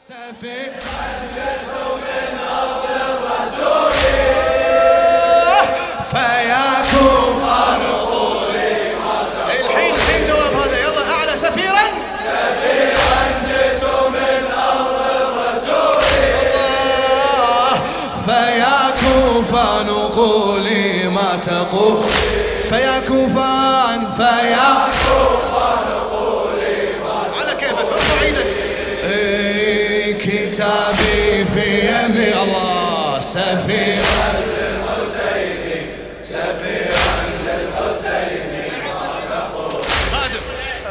سفير من أرض الرسول فياكم نقولي الحين جواب هذا. يلا أعلى. سفيرا جئت من أرض الرسول فيا كوفان قولي ما تقول. فيا كوفان قولي ما على كيفك. ارفع ايدك. كتابي في يمي الله. سفيرا للحسين سفيرا للحسين ما تقول. خادم.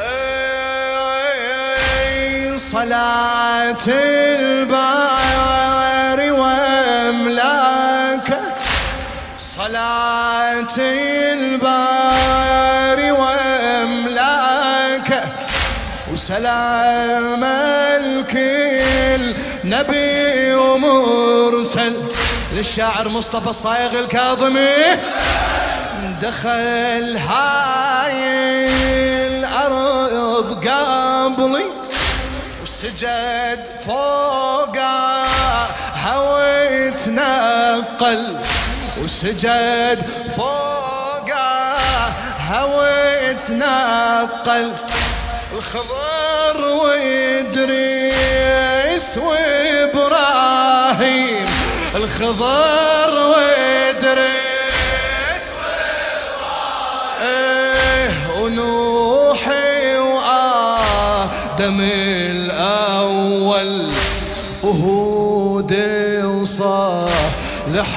صلاة الباري واملاكه صلاة الباري واملاكه وسلام الكل نبي ومرسل. للشاعر مصطفى الصايغ الكاظمي. دخل هاي الأرض قبلي وسجد فوقه هويت نفقل وسجد فوقه هويت نفقل. الخضر وإدريس وإبراهيم الخضر وإدريس وإبراهيم ونوحي وآدم الأول وهود وصالح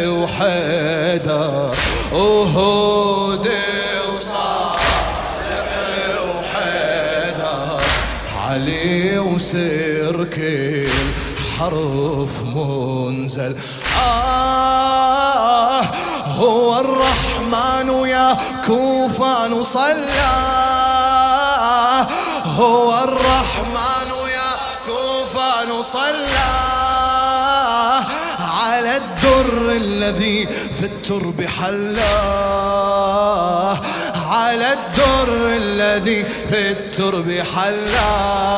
وحيدر وهود وصالح وحيدر علي وسر كل حرف منزل. هو الرحمن يا كوفان صلى. هو الرحمن يا كوفان صلى على الدر الذي في الترب حلا. على الدر الذي في الترب حلا.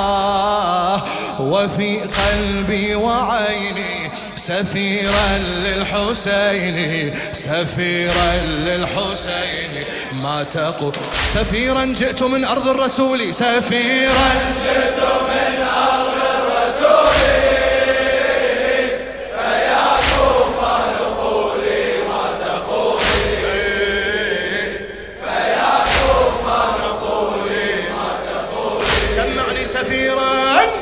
وفي قلبي وعيني سفيرا للحسين سفيرا للحسين ما تقول. سفيرا جئت من أرض الرسول سفيرا جئت من أرض الرسول فيا كوفان قولي ما تقولي. فيا كوفان قولي ما تقولي. سمعني. سفيرا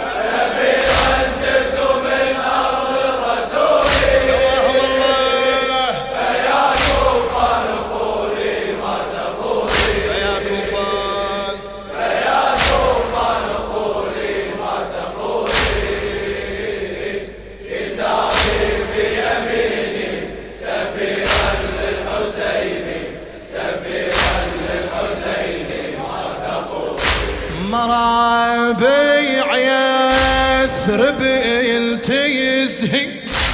مرابيع يثرب يلتزهي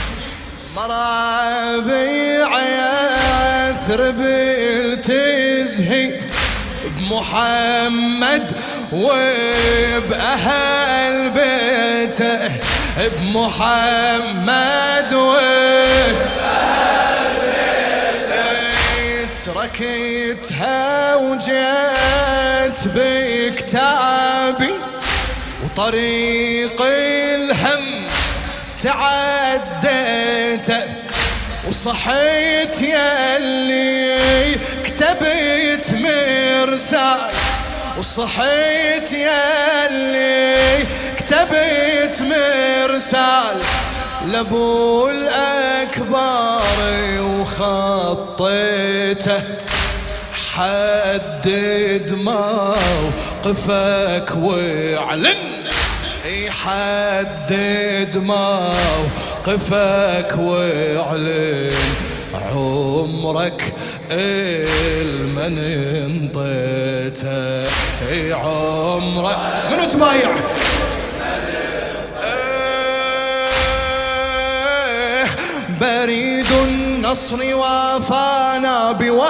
مرابيع يثرب يلتزهي بمحمد وبأهل بيته بمحمد وبأهل بيته. تركتها وجيت بكتابي وطريق الهم تعديته وصحيت ياللي كتبت مرسال وصحيت ياللي كتبت مرسال لابو الأكبر وخطيته. حدد موقفك واعلن. حدد موقفك واعلن عمرك المن انطيته. عمرك منو تبايع بريد النصر وافانا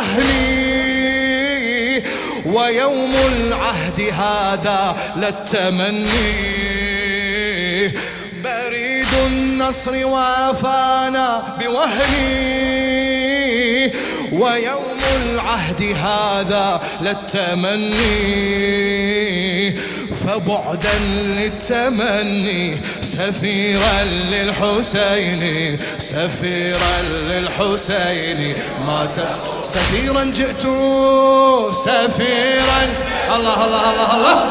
بوهني ويوم العهد هذا للتمني. بريد النصر وافانا بوهني، ويوم العهد هذا للتمني، فبعدا للتمني سفيرا للحسين، سفيرا للحسين مات. سفيرا جئت سفيرا، الله الله الله الله،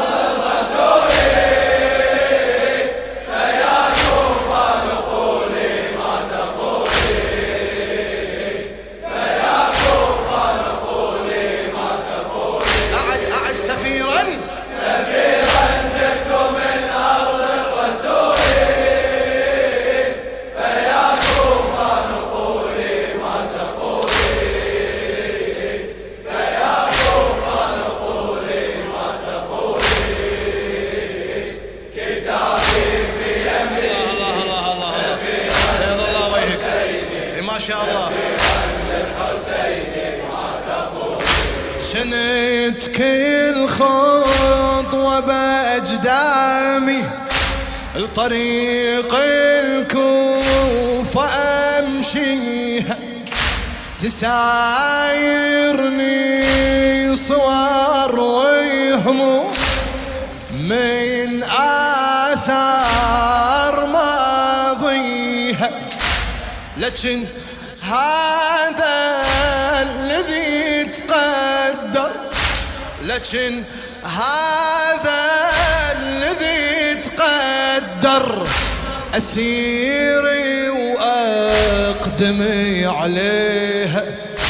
ما شاء الله. شنت كل خطوة بأجدامي الطريق الكوفة أمشيها، تسايرني صور وهموم من آثار ماضيها، لكن هذا الذي تقدر، لكن هذا الذي تقدر، أسيري وأقدمي عليها،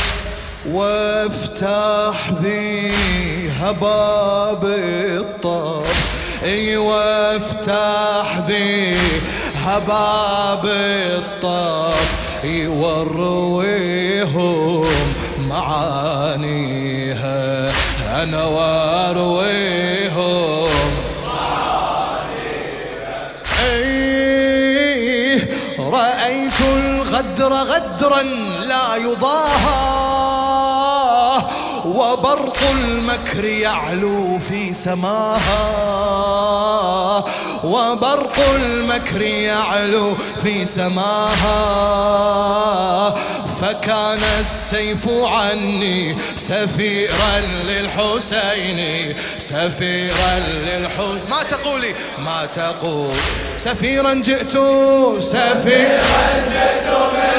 وافتح بيها باب الطف، اي وافتح بيها باب الطف، وارويهم معانيها، انا وارويهم معانيها. اي رأيت الغدر غدرا لا يضاهى، وبرق المكر يعلو في سماها، وبرق المكر يعلو في سماها، فكان السيف عني سفيرا للحسين، سفيرا للحسين. ما تقولي ما تقول، سفيرا جئت سفيرا جئت من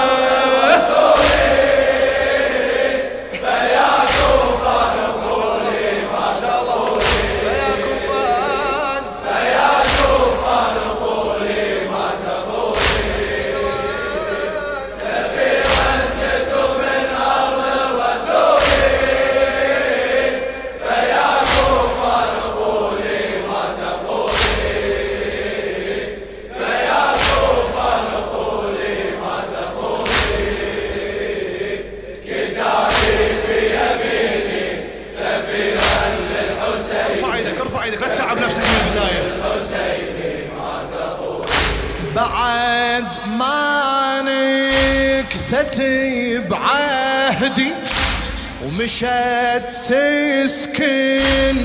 بعد ما نكثت بعهدي، ومشت تسكن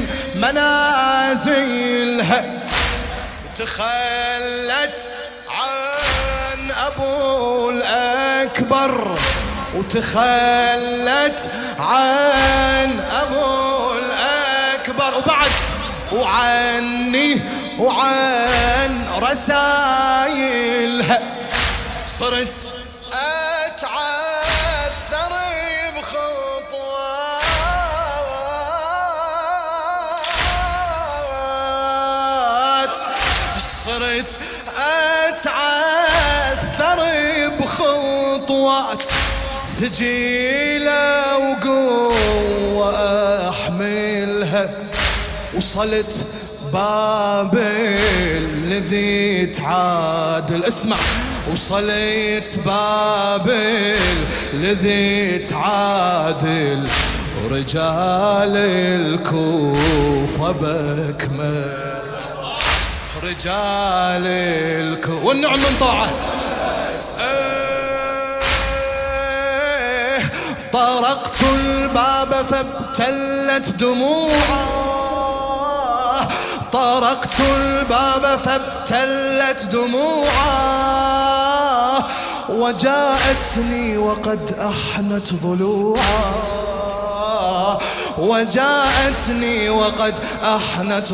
منازلها، تخلت عن أبو الأكبر، وتخلت عن أبو الأكبر، وبعد وعني وعن رسايلها، صرت أتعثر بخطوات، صرت أتعثر بخطوات، ثقيلة وقوة أحملها، وصلت بابل الذي تعادل. اسمع، وصلت بابل الذي تعادل، ورجال الكوفة بكمل، رجال الكوفة والنعم من طاعة. طرقت الباب فابتلت دموعه، طرقت الباب فابتلت دموعه، وجاءتني وقد أحنت ضلوعه، وجاءتني وقد أحنت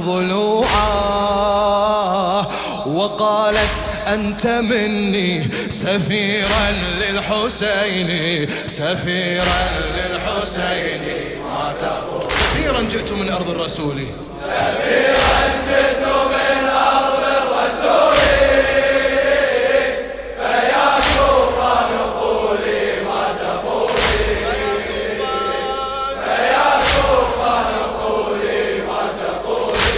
ضلوعه، وقالت أنت مني سفيرا للحسين، سفيرا للحسين ما تقول. سفيرا جئت من أرض الرسول، سفيرا جئت من أرض الرسول، فيا طوفان قولي ما تقولي، فيا طوفان قولي ما تقولي.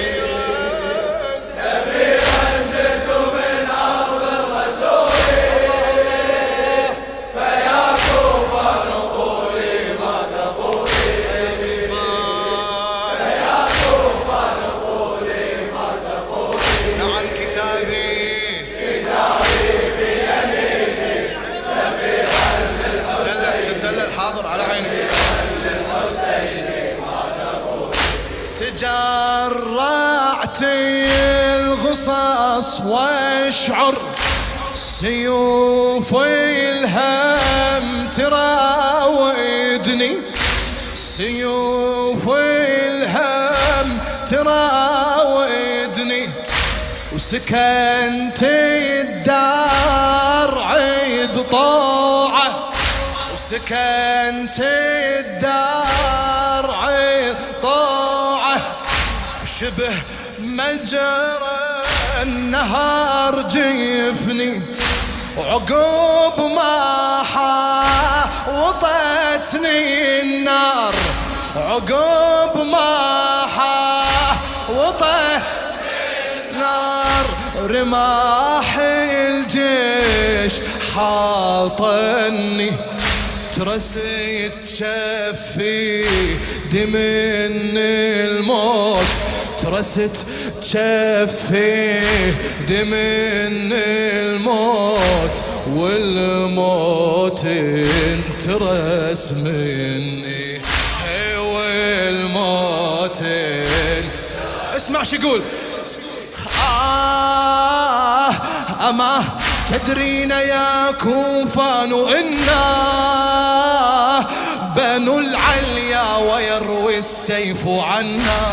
سفيرا جئت من أرض الرسول، فيا طوفان قولي ما تقولي، فيا طوفان قولي ما تقولي. نعم كتابي في يميني سفيرا للحسين، تدلل حاضر على عينك. للحسين ما تقولي. تجرعت الغصص واشعر سيوف الهم تراودني، سيوف الهم تراودني، وسكنت الدار عيد طوعه، وسكنت الدار عيد طوعه، شبه مجرى النهار جيفني، وعقوب ما حاوطتني النار، عقوب ما حاوطتني النار، رماح الجيش حاطني، ترسيت شفي من الموت، ترست شفي من الموت، والموت انترس مني، والموت. اسمع شو يقول. أما تدرين يا كوفان إنا بنو العليا ويروي السيف عنا،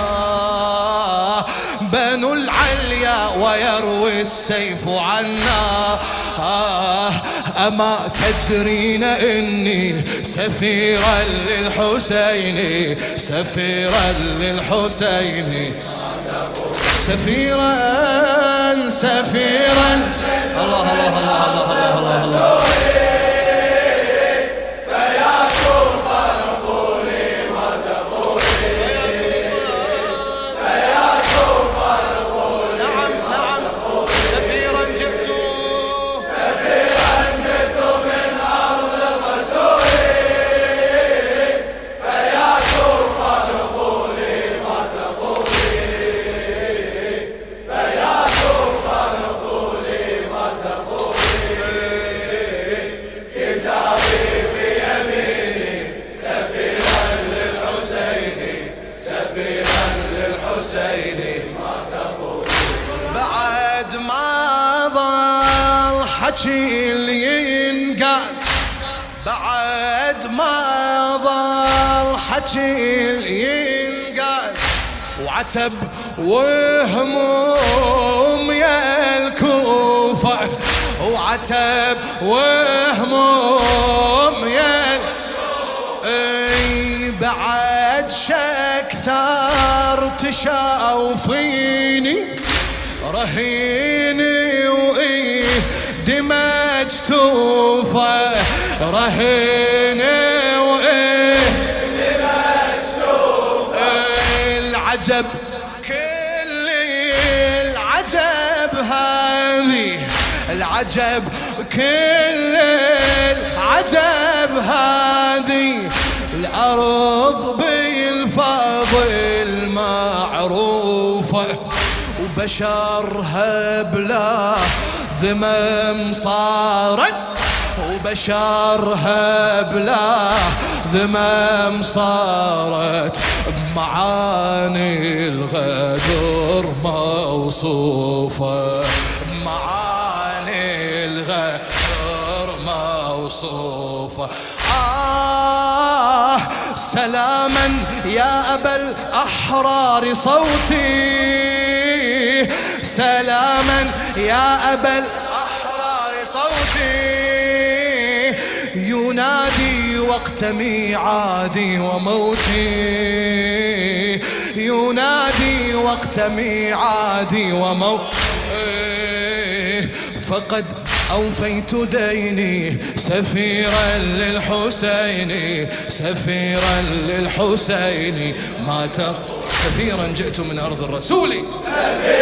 بنو العليا ويروي السيف عنا. أما تدرين إني سفيرا للحسين، سفيرا للحسين، سفيرا سفيرا. الله الله الله الله الله الله الله. فيا طوفان قولي ما تقولي، فيا طوفان قولي. نعم نعم سفيرا جئت، سفيرا جئت من أرض الرسول، فيا طوفان قولي ما تقولي، فيا طوفان قولي ما تقولي. كتابي في يميني سفيرا للحسين، سفيرا للحسين ما تقولي. بعد ما ظل حكي اللي ينقال، بعد ما ظل حكي اللي ينقال، وعتب وهموم يا الكوفة، وعتب وهموم يا بعد شك ثار تشاوفيني، رهيني وإيه دمج توفى، رهيني وإيه دمج توفى. العجب كل العجب هذه، العجب كل العجب هذه، الأرض بالفضل معروفة، وبشرها بلا ذمم صارت وبشرها بلا ذمم صارت بمعاني الغدر موصوفة، معاني الغدر موصوفة. سلاما يا أبا الأحرار صوتي، سلاما يا أبا الأحرار صوتي، ينادي وقت ميعادي وموتي، ينادي وقت ميعادي وموتي. فقد أوفيت ديني سفيرا للحسين، سفيرا للحسين، ما سفيرا جئت من أرض الرسول.